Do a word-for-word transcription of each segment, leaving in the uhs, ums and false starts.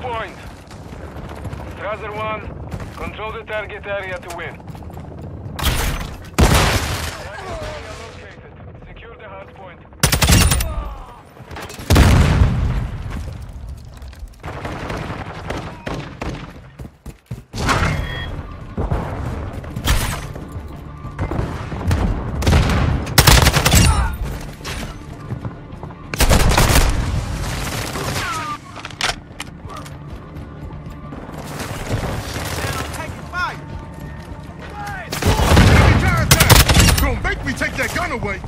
point. Strasser one, control the target area to win. Located. Secure the hard point. Take that gun away!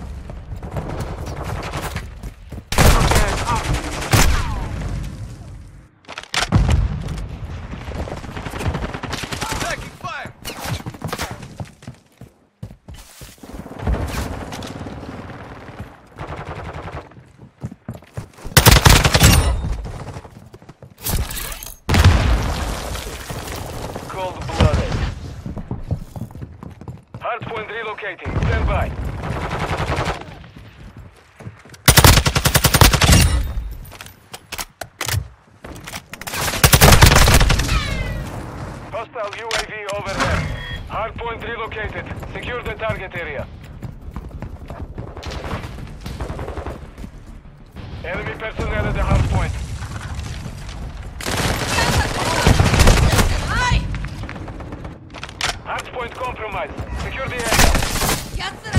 Taking fire! Cold-blooded. Hardpoint relocating. Stand by. Hostile U A V overhead. Hardpoint relocated. Secure the target area. Enemy personnel at the hardpoint. Hardpoint compromised. Secure the area. Get the